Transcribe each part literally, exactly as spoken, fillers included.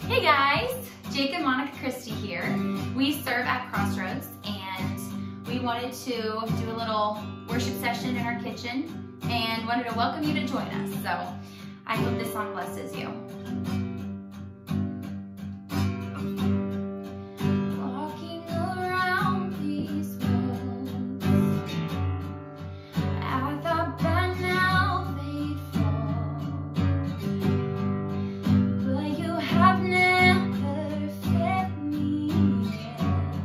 Hey guys, Jake and Monica Christie here. We serve at Crossroads and we wanted to do a little worship session in our kitchen and wanted to welcome you to join us. So I hope this song blesses you. Walking around these walls, I thought by now they'd fall, but you have never failed me yet.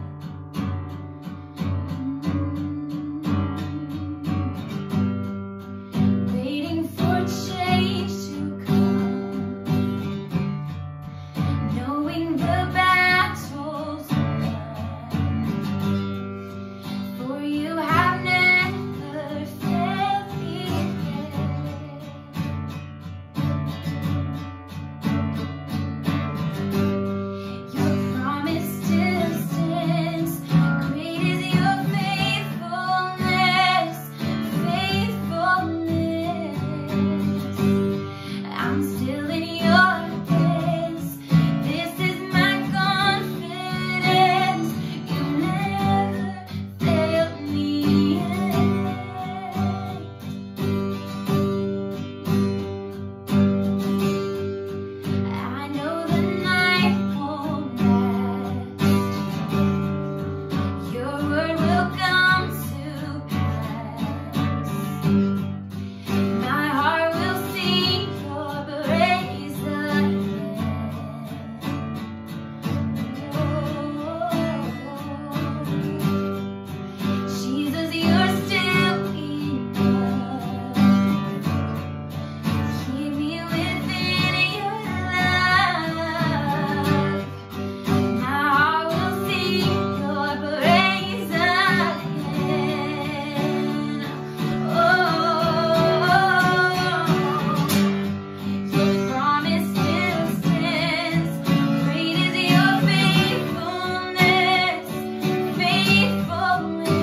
Mm-hmm. Waiting for change to come, knowing the battle's won, for you have never failed me yet. Your promise still stands. Great is your faithfulness, faithfulness. I'm still in your hands. This is my confidence. You never failed me yet. I know the night won't last. Your word will come to pass. My heart will sing your praise again. Jesus, you're still enough. Keep me within your love. My heart will sing your praise again. Oh, your promise still stands. Great is your faithfulness, faithfulness.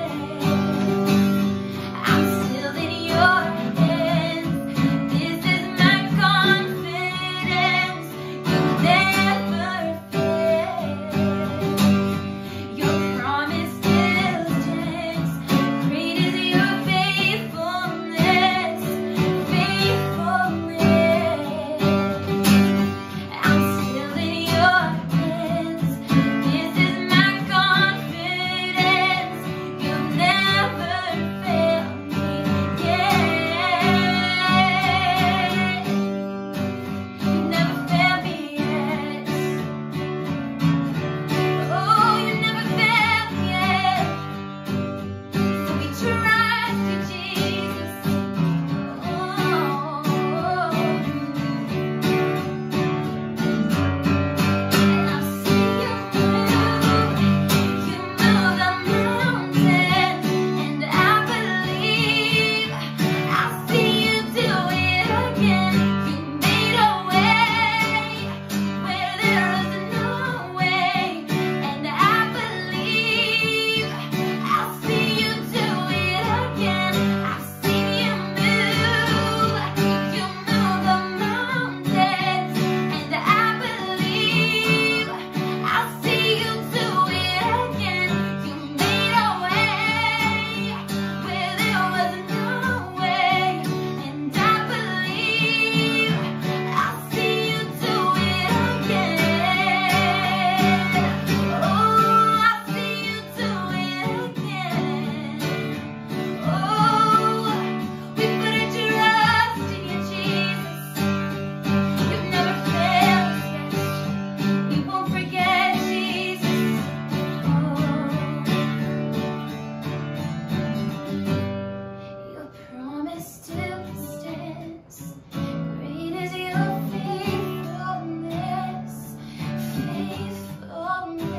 I'm still in your hands. This is my confidence. You never fail. Your promise still stands. Great is your faithfulness, faithfulness. I'm still in your hands. This is my confidence. You'll never fail me yet. You never failed me yet. Oh, you never failed me yet. So we trust you, Jesus. Oh, and I'll see you move. You move the mountains, and I believe I'll see you do it again. You made a way where there was no way, and I believe I'll see you do it again. I've seen you move. You move the mountains, and I believe I'll see you do it again. You made a way where there was no way, and I believe I'll see you do it again. Oh, I'll see you do it again. Oh, we put our trust in you, Jesus. You've never failed us yet. We won't forget, Jesus. Oh, your promise still stands. Great is your faithfulness, faithfulness.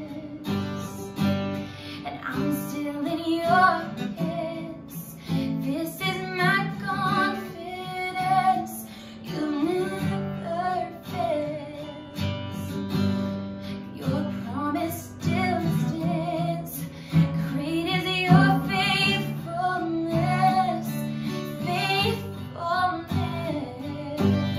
And I'm still in your hands. This is my confidence. You never fail. Your promise still stands. Great is your faithfulness, faithfulness.